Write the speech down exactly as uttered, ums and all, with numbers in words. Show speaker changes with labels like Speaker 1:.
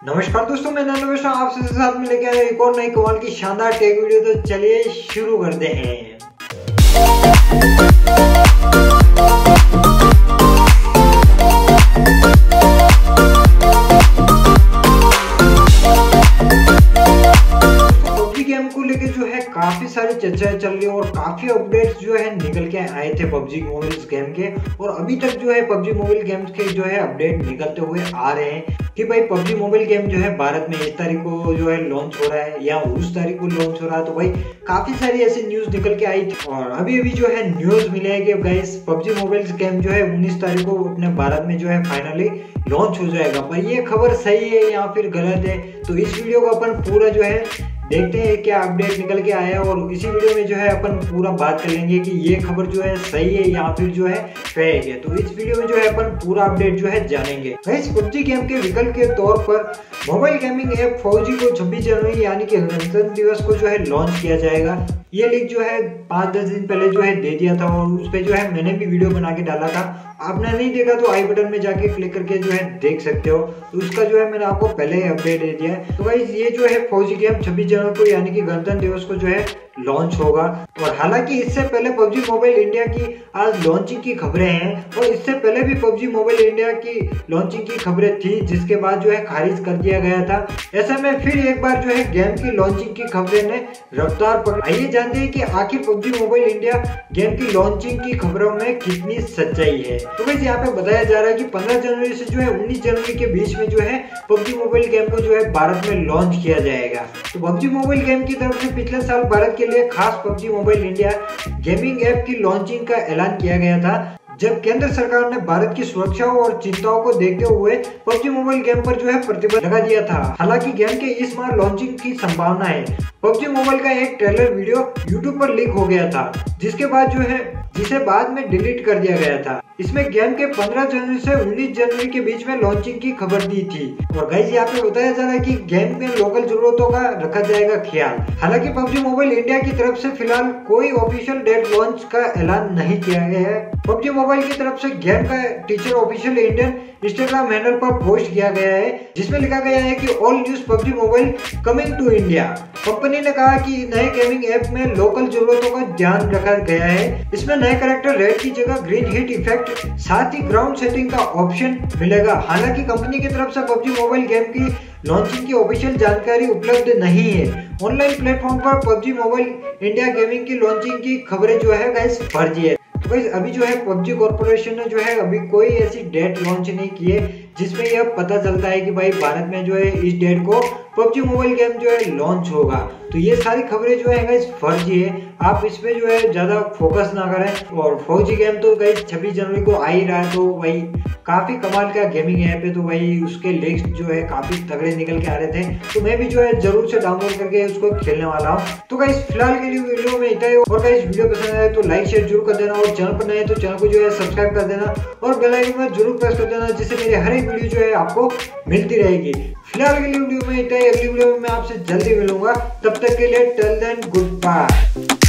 Speaker 1: नमस्कार दोस्तों, मैं नंदवेश आपसे साथ में लेके आया एक और नई कमाल की शानदार टेक वीडियो। तो चलिए शुरू करते हैं। पबजी गेम को लेके जो है काफी सारी चर्चाएं चल रही है और काफी अपडेट्स जो है निकल के आए थे पबजी मोबाइल गेम के, और अभी तक जो है पबजी मोबाइल गेम्स के जो है अपडेट निकलते हुए आ रहे हैं कि भाई पबजी मोबाइल गेम जो है भारत में इस तारीख को जो है लॉन्च हो रहा है या उस तारीख को लॉन्च हो रहा है। तो भाई काफी सारी ऐसी न्यूज निकल के आई थी और अभी अभी जो है न्यूज मिला है कि गाइस पबजी मोबाइल गेम जो है उन्नीस तारीख को अपने भारत में जो है फाइनली लॉन्च हो जाएगा। पर ये खबर सही है या फिर गलत है, तो इस वीडियो को अपन पूरा जो है देखते हैं क्या अपडेट निकल के आया है, और इसी वीडियो में जो है अपन पूरा बात कर लेंगे कि ये खबर जो है सही है या फिर जो है फेक है। तो इस वीडियो में जो है अपन पूरा अपडेट जो है जानेंगे। गाइस पबजी गेम के विकल्प के तौर पर मोबाइल गेमिंग ऐप फौजी को छब्बीस जनवरी यानी कि गणतंत्र दिवस को जो है लॉन्च किया जाएगा। ये लीक जो है पाँच दस दिन पहले जो है दे दिया था और उस पर जो है मैंने भी वीडियो बना के डाला था। आपने नहीं देखा तो आई बटन में जाके क्लिक करके जो है देख सकते हो। तो उसका जो है मैंने आपको पहले ही अपडेट दे दिया है। तो गाइस ये जो है फौजी गेम छब्बीस जनवरी को यानी कि गणतंत्र दिवस को जो है लॉन्च होगा। और हालांकि इससे पहले पबजी मोबाइल इंडिया की आज लॉन्चिंग की खबरें हैं और इससे पहले भी पबजी मोबाइल इंडिया की लॉन्चिंग की खबरें थी, जिसके बाद जो है खारिज कर दिया गया था। ऐसे में फिर एक बार जो है गेम की लॉन्चिंग की खबरें ने रफ्तार पकड़ी। आइए जानते हैं कि आखिर पबजी मोबाइल इंडिया गेम की लॉन्चिंग की खबरों में कितनी सच्चाई है। तो वैसे यहाँ पे बताया जा रहा है कि पंद्रह जनवरी से जो है उन्नीस जनवरी के बीच में जो है पबजी मोबाइल गेम को जो है भारत में लॉन्च किया जाएगा। तो पबजी मोबाइल गेम की तरफ से पिछले साल भारत के लिए खास PUBG mobile India gaming app की लॉन्चिंग का ऐलान किया गया था, जब केंद्र सरकार ने भारत की सुरक्षा और चिंताओं को देखते हुए पबजी मोबाइल गेम पर जो है प्रतिबंध लगा दिया था। हालांकि गेम के इस बार लॉन्चिंग की संभावना है। पबजी मोबाइल का एक ट्रेलर वीडियो यूट्यूब पर लीक हो गया था, जिसके बाद जो है जिसे बाद में डिलीट कर दिया गया था। इसमें गेम के पंद्रह जनवरी से उन्नीस जनवरी के बीच में लॉन्चिंग की खबर दी थी। और गाइस यहाँ पे बताया जा रहा है कि गेम में लोकल जरूरतों का रखा जाएगा ख्याल। हालांकि पबजी मोबाइल इंडिया की तरफ से फिलहाल कोई ऑफिशियल डेट लॉन्च का ऐलान नहीं किया गया है। पबजी मोबाइल की तरफ से गेम का teaser official Indian Instagram handle पर पोस्ट किया गया है, जिसमें लिखा गया है कि all new PUBG mobile coming to India. Company ने कहा कि नए गेमिंग ऐप में लोकल जरूरतों का ध्यान रखा गया है। इसमें नए कैरेक्टर रेड की जगह ग्रीन हिट इफेक्ट, साथ ही ग्राउंड सेटिंग का ऑप्शन मिलेगा। हालांकि कंपनी की तरफ से पबजी मोबाइल गेम की लॉन्चिंग की ऑफिशियल जानकारी उपलब्ध नहीं है। ऑनलाइन प्लेटफॉर्म पर पबजी मोबाइल इंडिया गेमिंग की लॉन्चिंग की खबरें जो है गाइस फर्जी है। तो गाइस अभी जो है पबजी कॉर्पोरेशन ने जो है अभी कोई ऐसी डेट लॉन्च नहीं की है जिसमें यह पता चलता है कि भाई भारत में जो है इस डेट को पबजी मोबाइल गेम जो है लॉन्च होगा। तो ये सारी खबरें जो है गाइस फर्जी है, आप इस पे जो है ज्यादा फोकस ना करें। और फौजी गेम तो गाइस छब्बीस जनवरी को आ ही रहा है, तो भाई काफी कमाल का गेमिंग ऐप है। तो भाई उसके लिस्ट जो है काफी तगड़े निकल के आ रहे थे, तो मैं भी जो है जरूर से डाउनलोड करके उसको खेलने वाला हूँ। तो गाइस फिलहाल के लिए वीडियो में इतना ही, और गाइस वीडियो पसंद आए तो लाइक शेयर जरूर कर देना, और चैनल पर नए तो चैनल को जो है सब्सक्राइब कर देना और बेल आइकन में जरूर प्रेस कर देना, जिससे मेरी हर एक वीडियो जो है आपको मिलती रहेगी। फिलहाल के लिए वीडियो में इतना ही, अगली वीडियो में मैं आपसे जल्दी मिलूंगा। तब तक के लिए टिल देन गुड बाय।